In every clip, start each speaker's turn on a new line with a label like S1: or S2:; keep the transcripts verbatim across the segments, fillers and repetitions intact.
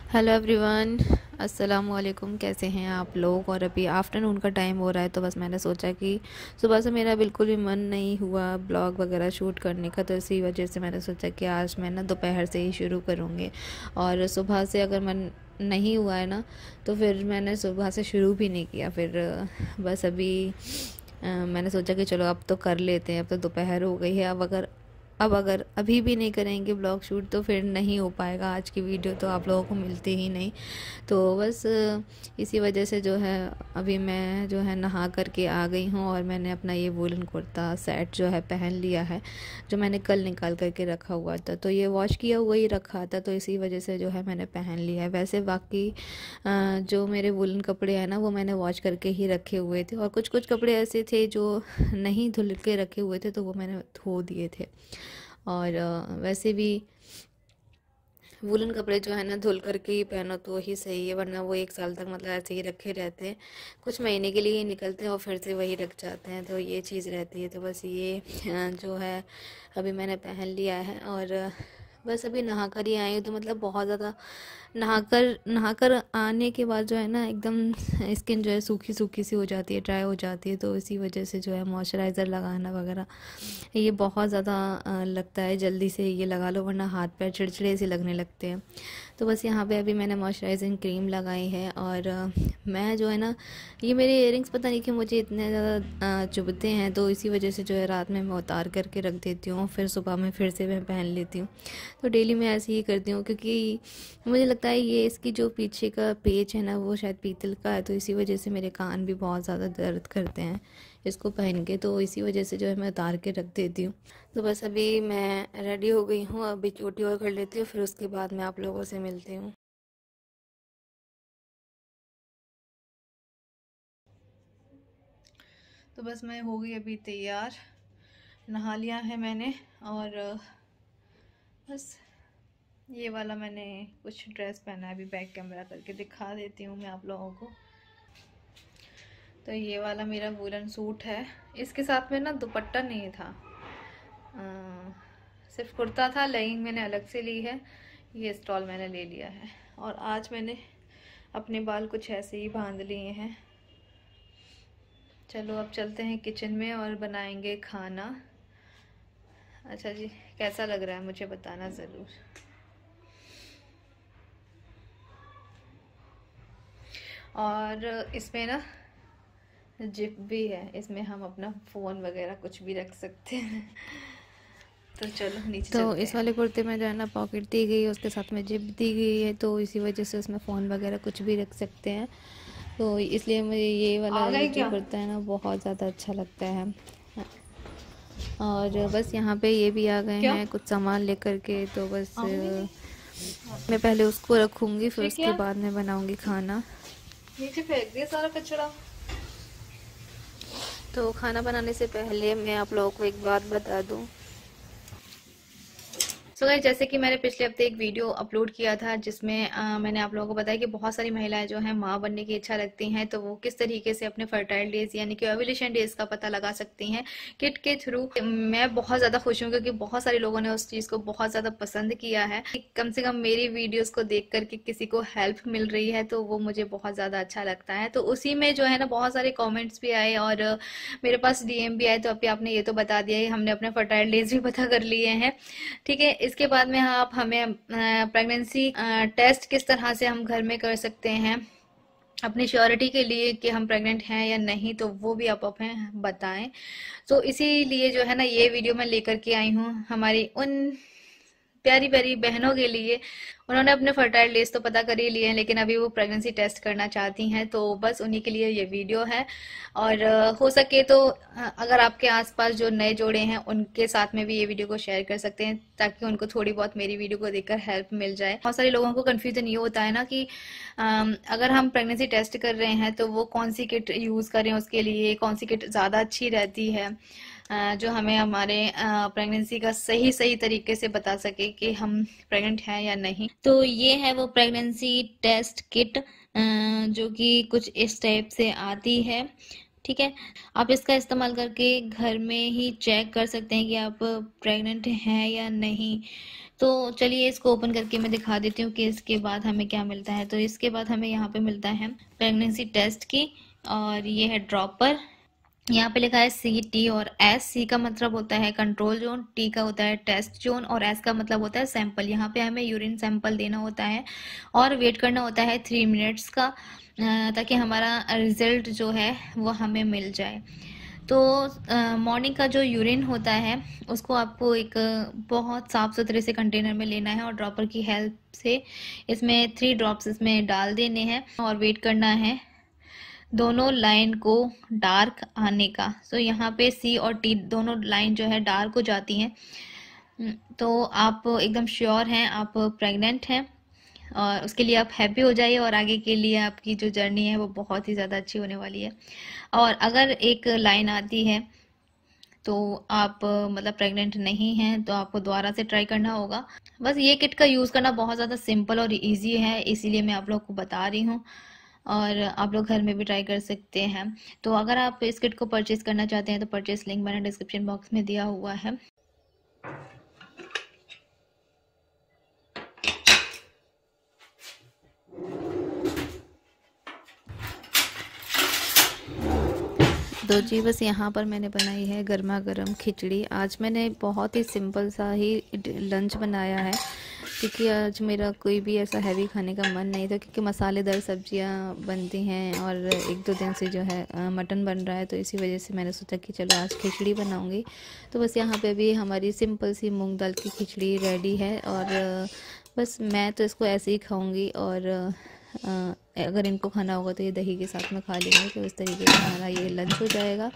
S1: Hello everyone, अस्सलाम वालेकुम। कैसे हैं आप लोग। और अभी आफ्टरनून का टाइम हो रहा है, तो बस मैंने सोचा कि सुबह से मेरा बिल्कुल भी मन नहीं हुआ ब्लॉग वगैरह शूट करने का, तो इसी वजह से मैंने सोचा कि आज मैं ना दोपहर से ही शुरू करूँगी। और सुबह से अगर मन नहीं हुआ है ना, तो फिर मैंने सुबह से शुरू भी नहीं किया। फिर बस अभी अ, मैंने सोचा कि चलो अब तो कर लेते हैं, अब तो दोपहर हो गई है। अब अगर अब अगर अभी भी नहीं करेंगे ब्लॉग शूट तो फिर नहीं हो पाएगा। आज की वीडियो तो आप लोगों को मिलती ही नहीं। तो बस इसी वजह से जो है अभी मैं जो है नहा करके आ गई हूँ, और मैंने अपना ये वूलन कुर्ता सेट जो है पहन लिया है, जो मैंने कल निकाल करके रखा हुआ था। तो ये वॉश किया हुआ ही रखा था, तो इसी वजह से जो है मैंने पहन लिया है। वैसे बाकी जो मेरे वूलन कपड़े हैं ना, वो मैंने वॉश करके ही रखे हुए थे, और कुछ कुछ कपड़े ऐसे थे जो नहीं धुल के रखे हुए थे, तो वो मैंने धो दिए थे। और वैसे भी वूलन कपड़े जो है ना धुल करके ही पहनो तो ही सही है, वरना वो एक साल तक मतलब ऐसे ही रखे रहते हैं। कुछ महीने के लिए ही निकलते हैं और फिर से वही रख जाते हैं, तो ये चीज़ रहती है। तो बस ये जो है अभी मैंने पहन लिया है, और बस अभी नहा कर ही आई हूँ। तो मतलब बहुत ज़्यादा नहाकर नहाकर आने के बाद जो है ना एकदम स्किन जो है सूखी सूखी सी हो जाती है, ड्राई हो जाती है। तो इसी वजह से जो है मॉइस्चराइज़र लगाना वगैरह ये बहुत ज़्यादा लगता है, जल्दी से ये लगा लो वरना हाथ पैर चिड़चिड़े से लगने लगते हैं। तो बस यहाँ पे अभी मैंने मॉइस्चराइजिंग क्रीम लगाई है। और मैं जो है ना, ये मेरे इयररिंग्स पता नहीं कि मुझे इतने ज़्यादा चुभते हैं, तो इसी वजह से जो है रात में मैं उतार करके रख देती हूँ, फिर सुबह में फिर से मैं पहन लेती हूँ। तो डेली मैं ऐसे ही करती हूँ, क्योंकि मुझे लगता है ये इसकी जो पीछे का पेच है ना, वो शायद पीतल का है, तो इसी वजह से मेरे कान भी बहुत ज़्यादा दर्द करते हैं इसको पहन के। तो इसी वजह से जो है मैं उतार के रख देती हूँ। तो बस अभी मैं रेडी हो गई हूँ, अभी चोटी और कर लेती हूँ, फिर उसके बाद मैं आप लोगों से मिलती हूँ। तो बस मैं हो गई अभी तैयार, नहा लिया है मैंने। और बस ये वाला मैंने कुछ ड्रेस पहना है, अभी बैक कैमरा करके दिखा देती हूँ मैं आप लोगों को। तो ये वाला मेरा वूलन सूट है, इसके साथ में ना दुपट्टा नहीं था, आ, सिर्फ कुर्ता था। लेगिंग मैंने अलग से ली है, ये स्टॉल मैंने ले लिया है। और आज मैंने अपने बाल कुछ ऐसे ही बांध लिए हैं। चलो अब चलते हैं किचन में और बनाएंगे खाना। अच्छा जी, कैसा लग रहा है मुझे बताना ज़रूर। और इसमें ना जिप भी है, इसमें हम अपना फ़ोन वगैरह कुछ भी रख सकते हैं। तो चलो नीचे तो इस वाले कुर्ते में जो है ना पॉकेट दी गई है, उसके साथ में जिप दी गई है, तो इसी वजह से उसमें फ़ोन वगैरह कुछ भी रख सकते हैं। तो इसलिए मुझे ये वाला जो कुर्ता है ना बहुत ज़्यादा अच्छा लगता है। और बस यहाँ पे ये भी आ गए हैं कुछ सामान लेकर के, तो बस मैं पहले उसको रखूँगी, फिर उसके बाद मैं बनाऊँगी खाना। नीचे फेंक दिया सारा कचरा। तो खाना बनाने से पहले मैं आप लोगों को एक बात बता दूँ। सो so, जैसे कि मैंने पिछले हफ्ते एक वीडियो अपलोड किया था, जिसमें आ, मैंने आप लोगों को बताया कि बहुत सारी महिलाएं जो हैं माँ बनने की इच्छा रखती हैं, तो वो किस तरीके से अपने फर्टाइल डेज यानी कि ओव्यूलेशन डेज का पता लगा सकती हैं किट के थ्रू। मैं बहुत ज़्यादा खुश हूँ, क्योंकि बहुत सारे लोगों ने उस चीज़ को बहुत ज़्यादा पसंद किया है। कम से कम मेरी वीडियोज़ को देख करके किसी को हेल्प मिल रही है, तो वो मुझे बहुत ज़्यादा अच्छा लगता है। तो उसी में जो है ना बहुत सारे कॉमेंट्स भी आए और मेरे पास डीएम भी आए। तो अभी आपने ये तो बता दिया है, हमने अपने फर्टाइल डेज भी पता कर लिए हैं, ठीक है। इसके बाद में आप हमें प्रेगनेंसी टेस्ट किस तरह से हम घर में कर सकते हैं अपनी श्योरिटी के लिए कि हम प्रेग्नेंट हैं या नहीं, तो वो भी आप हमें बताएं। तो इसीलिए जो है ना ये वीडियो मैं लेकर के आई हूँ हमारी उन प्यारी प्यारी बहनों के लिए। उन्होंने अपने फर्टाइल डेज तो पता कर ही लिए हैं, लेकिन अभी वो प्रेगनेंसी टेस्ट करना चाहती हैं, तो बस उन्हीं के लिए ये वीडियो है। और हो सके तो अगर आपके आसपास जो नए जोड़े हैं उनके साथ में भी ये वीडियो को शेयर कर सकते हैं, ताकि उनको थोड़ी बहुत मेरी वीडियो को देखकर हेल्प मिल जाए। बहुत सारे लोगों को कंफ्यूजन ये होता है ना कि अगर हम प्रेगनेंसी टेस्ट कर रहे हैं तो वो कौन सी किट यूज करें, उसके लिए कौन सी किट ज्यादा अच्छी रहती है जो हमें हमारे प्रेगनेंसी का सही सही तरीके से बता सके कि हम प्रेग्नेंट हैं या नहीं। तो ये है वो प्रेगनेंसी टेस्ट किट जो कि कुछ इस टाइप से आती है, ठीक है। आप इसका इस्तेमाल करके घर में ही चेक कर सकते हैं कि आप प्रेग्नेंट हैं या नहीं। तो चलिए इसको ओपन करके मैं दिखा देती हूँ कि इसके बाद हमें क्या मिलता है। तो इसके बाद हमें यहाँ पे मिलता है प्रेगनेंसी टेस्ट की, और ये है ड्रॉपर। यहाँ पे लिखा है सी टी और एस। सी का मतलब होता है कंट्रोल जोन, टी का होता है टेस्ट जोन, और एस का मतलब होता है सैंपल। यहाँ पे हमें यूरिन सैंपल देना होता है और वेट करना होता है थ्री मिनट्स का, ताकि हमारा रिजल्ट जो है वो हमें मिल जाए। तो मॉर्निंग का जो यूरिन होता है उसको आपको एक बहुत साफ सुथरे से कंटेनर में लेना है, और ड्रॉपर की हेल्प से इसमें थ्री ड्रॉप्स इसमें डाल देने हैं, और वेट करना है दोनों लाइन को डार्क आने का। सो so, यहाँ पे सी और टी दोनों लाइन जो है डार्क हो जाती हैं। तो आप एकदम श्योर हैं आप प्रेग्नेंट हैं, और उसके लिए आप हैप्पी हो जाइए, और आगे के लिए आपकी जो जर्नी है वो बहुत ही ज़्यादा अच्छी होने वाली है। और अगर एक लाइन आती है तो आप मतलब प्रेग्नेंट नहीं हैं तो आपको दोबारा से ट्राई करना होगा। बस ये किट का यूज़ करना बहुत ज़्यादा सिंपल और इजी है, इसीलिए मैं आप लोग को बता रही हूँ, और आप लोग घर में भी ट्राई कर सकते हैं। तो अगर आप इस किट को परचेज करना चाहते हैं तो परचेज लिंक मैंने डिस्क्रिप्शन बॉक्स में दिया हुआ है। तो जी बस यहाँ पर मैंने बनाई है गर्मा गर्म खिचड़ी। आज मैंने बहुत ही सिंपल सा ही लंच बनाया है, क्योंकि आज मेरा कोई भी ऐसा हैवी खाने का मन नहीं था, क्योंकि मसालेदार सब्जियाँ बनती हैं और एक दो दिन से जो है मटन बन रहा है, तो इसी वजह से मैंने सोचा कि चलो आज खिचड़ी बनाऊंगी। तो बस यहाँ पे भी हमारी सिंपल सी मूंग दाल की खिचड़ी रेडी है, और बस मैं तो इसको ऐसे ही खाऊंगी, और आ, अगर इनको खाना होगा तो ये दही के साथ में खा लेंगे। तो इस तरीके से हमारा ये लंच हो जाएगा।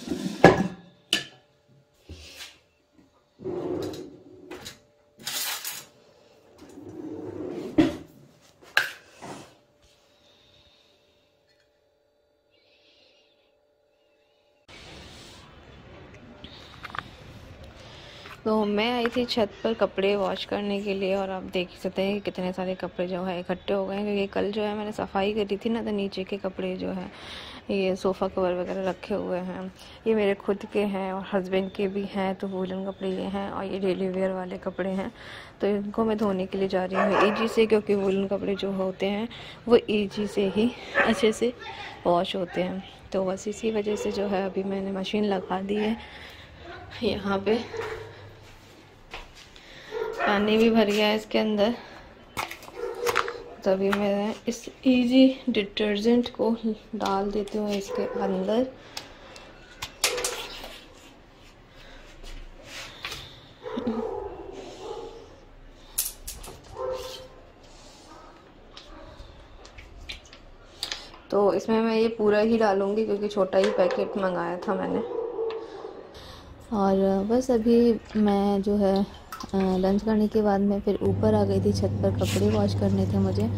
S1: तो मैं आई थी छत पर कपड़े वॉश करने के लिए, और आप देख सकते हैं कि कितने सारे कपड़े जो है इकट्ठे हो गए हैं, क्योंकि कल जो है मैंने सफाई करी थी ना, तो नीचे के कपड़े जो है ये सोफ़ा कवर वगैरह रखे हुए हैं। ये मेरे खुद के हैं और हस्बैंड के भी हैं, तो वूलन कपड़े ये हैं, और ये डेली वेयर वाले कपड़े हैं। तो इनको मैं धोने के लिए जा रही हूँ ईजी से, क्योंकि वूलन कपड़े जो होते हैं वो ईजी से ही अच्छे से वॉश होते हैं। तो बस इसी वजह से जो है अभी मैंने मशीन लगा दी है। यहाँ पे पानी भी भर गया है इसके अंदर, तभी मैं इस इजी डिटर्जेंट को डाल देती हूँ इसके अंदर। तो इसमें मैं ये पूरा ही डालूंगी, क्योंकि छोटा ही पैकेट मंगाया था मैंने। और बस अभी मैं जो है लंच करने के बाद मैं फिर ऊपर आ गई थी छत पर, कपड़े वॉश करने थे मुझे।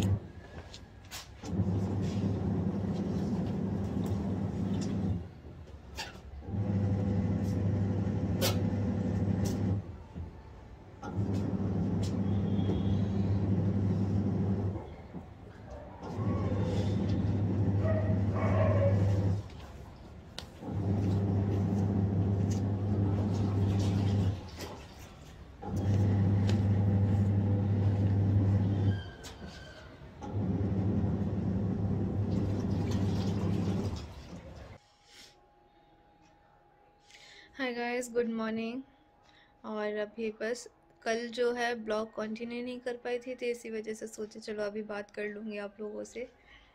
S1: Hi guys, good morning. और अभी बस कल जो है ब्लॉग कंटिन्यू नहीं कर पाई थी, तो इसी वजह से सोचे चलो अभी बात कर लूँगी आप लोगों से।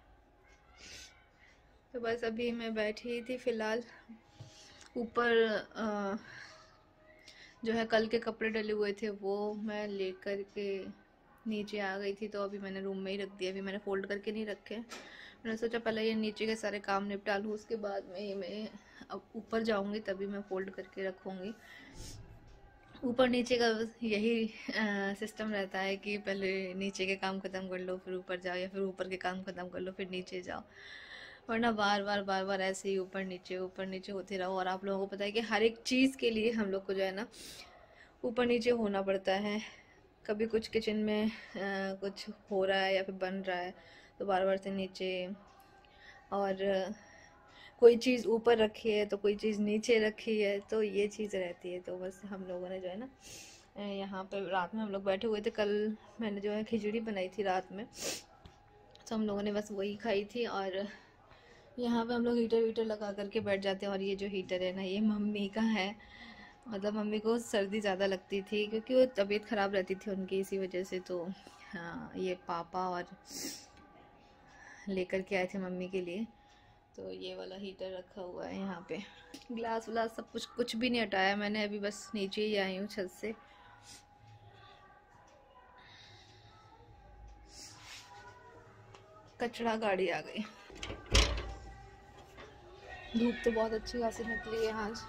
S1: तो बस अभी मैं बैठी थी फ़िलहाल ऊपर, जो है कल के कपड़े डले हुए थे वो मैं लेकर के नीचे आ गई थी, तो अभी मैंने रूम में ही रख दिया। अभी मैंने फ़ोल्ड करके नहीं रखे। मैंने सोचा पहले ये नीचे के सारे काम निपटा लूँ, उसके बाद में ही मैं अब ऊपर जाऊँगी तभी मैं फ़ोल्ड करके रखूँगी। ऊपर नीचे का यही सिस्टम रहता है कि पहले नीचे के काम ख़त्म कर लो फिर ऊपर जाओ, या फिर ऊपर के काम ख़त्म कर लो फिर नीचे जाओ, वरना बार बार बार बार ऐसे ही ऊपर नीचे ऊपर नीचे होते रहो। और आप लोगों को पता है कि हर एक चीज़ के लिए हम लोग को जो है ना ऊपर नीचे होना पड़ता है। कभी कुछ किचन में आ, कुछ हो रहा है या फिर बन रहा है तो बार बार से नीचे, और कोई चीज़ ऊपर रखी है तो कोई चीज़ नीचे रखी है, तो ये चीज़ रहती है। तो बस हम लोगों ने जो है ना यहाँ पे रात में हम लोग बैठे हुए थे। कल मैंने जो है खिचड़ी बनाई थी रात में, तो हम लोगों ने बस वही खाई थी। और यहाँ पे हम लोग हीटर वीटर लगा करके बैठ जाते हैं। और ये जो हीटर है ना, ये मम्मी का है। मतलब मम्मी को सर्दी ज़्यादा लगती थी क्योंकि वो तबीयत ख़राब रहती थी उनकी, इसी वजह से। तो हाँ, ये पापा और लेकर के आए थे मम्मी के लिए। तो ये वाला हीटर रखा हुआ है यहाँ पे। ग्लास व्लास सब कुछ कुछ भी नहीं हटाया मैंने, अभी बस नीचे ही आई हूँ छत से। कचरा गाड़ी आ गई। धूप तो बहुत अच्छी खासी निकली है आज।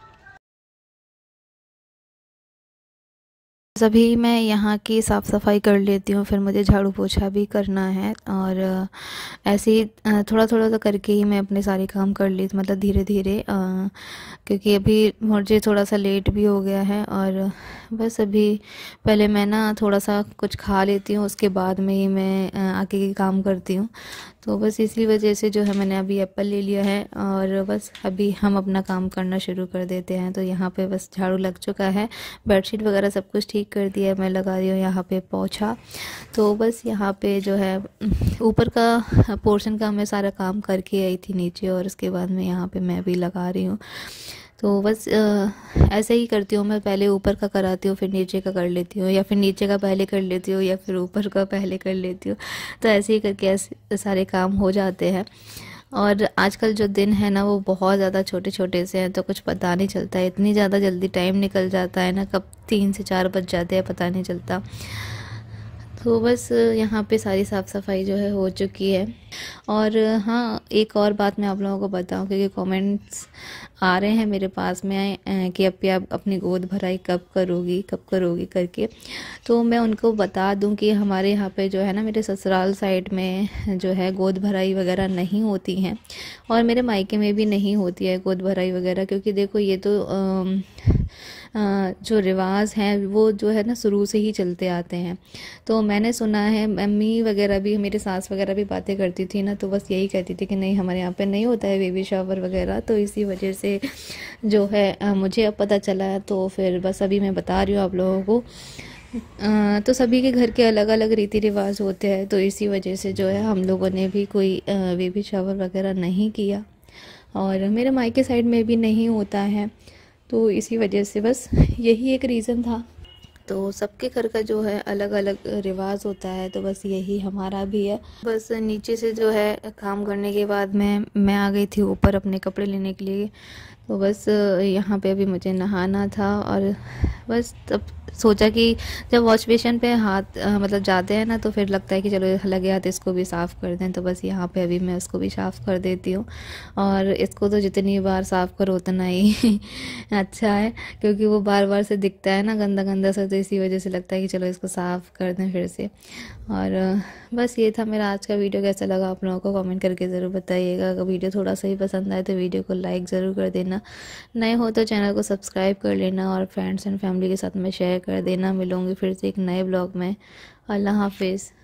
S1: सभी मैं यहाँ की साफ़ सफाई कर लेती हूँ, फिर मुझे झाड़ू पोछा भी करना है। और ऐसे ही थोड़ा थोड़ा तो करके ही मैं अपने सारे काम कर ली, मतलब धीरे धीरे, क्योंकि अभी मुझे थोड़ा सा लेट भी हो गया है। और बस अभी पहले मैं ना थोड़ा सा कुछ खा लेती हूँ, उसके बाद में ही मैं आगे के काम करती हूँ। तो बस इसी वजह से जो है मैंने अभी एप्पल ले लिया है और बस अभी हम अपना काम करना शुरू कर देते हैं। तो यहाँ पे बस झाड़ू लग चुका है, बेडशीट वगैरह सब कुछ ठीक कर दिया है। मैं लगा रही हूँ यहाँ पे पोछा। तो बस यहाँ पे जो है ऊपर का पोर्शन का मैं सारा काम करके आई थी नीचे, और उसके बाद में यहाँ पे मैं भी लगा रही हूँ। तो बस आ, ऐसे ही करती हूँ मैं, पहले ऊपर का कराती हूँ फिर नीचे का कर लेती हूँ, या फिर नीचे का पहले कर लेती हूँ या फिर ऊपर का पहले कर लेती हूँ। तो ऐसे ही करके ऐसे सारे काम हो जाते हैं। और आजकल जो दिन है ना, वो बहुत ज़्यादा छोटे छोटे से हैं, तो कुछ पता नहीं चलता है। इतनी ज़्यादा जल्दी टाइम निकल जाता है ना, कब तीन से चार बज जाते हैं पता नहीं चलता। तो बस यहाँ पे सारी साफ़ सफाई जो है हो चुकी है। और हाँ, एक और बात मैं आप लोगों को बताऊँ, क्योंकि कमेंट्स आ रहे हैं मेरे पास में कि अब आप अपनी गोद भराई कब करोगी कब करोगी करके। तो मैं उनको बता दूं कि हमारे यहाँ पे जो है ना, मेरे ससुराल साइड में जो है गोद भराई वगैरह नहीं होती हैं, और मेरे मायके में भी नहीं होती है गोद भराई वगैरह। क्योंकि देखो ये तो आ, आ, जो रिवाज हैं वो जो है ना शुरू से ही चलते आते हैं। तो मैंने सुना है, मम्मी वगैरह भी, मेरी सास वगैरह भी बातें करती थी ना, तो बस यही कहती थी कि नहीं हमारे यहाँ पे नहीं होता है बेबी शावर वगैरह। तो इसी वजह से जो है आ, मुझे अब पता चला। तो फिर बस अभी मैं बता रही हूँ आप लोगों को। आ, तो सभी के घर के अलग अलग रीति रिवाज होते हैं, तो इसी वजह से जो है हम लोगों ने भी कोई बेबी शावर वगैरह नहीं किया, और मेरे मायके साइड में भी नहीं होता है। तो इसी वजह से बस यही एक रीज़न था। तो सबके घर का जो है अलग अलग रिवाज होता है, तो बस यही हमारा भी है। बस नीचे से जो है काम करने के बाद में मैं आ गई थी ऊपर अपने कपड़े लेने के लिए। तो बस यहाँ पे अभी मुझे नहाना था, और बस तब सोचा कि जब वॉश बेसिन पे हाथ आ, मतलब जाते हैं ना, तो फिर लगता है कि चलो लगे हाथ इसको भी साफ़ कर दें। तो बस यहाँ पे अभी मैं उसको भी साफ़ कर देती हूँ। और इसको तो जितनी बार साफ़ करो उतना ही अच्छा है, क्योंकि वो बार बार से दिखता है ना गंदा गंदा सा, तो इसी वजह से लगता है कि चलो इसको साफ़ कर दें फिर से। और बस ये था मेरा आज का वीडियो। कैसा लगा आप लोगों को कमेंट करके ज़रूर बताइएगा। अगर वीडियो थोड़ा सा ही पसंद आए तो वीडियो को लाइक ज़रूर कर देना, नए हो तो चैनल को सब्सक्राइब कर लेना, और फ्रेंड्स एंड फैमिली के साथ में शेयर कर देना। मिलूँगी फिर से एक नए ब्लॉग में। अल्लाह हाफिज़।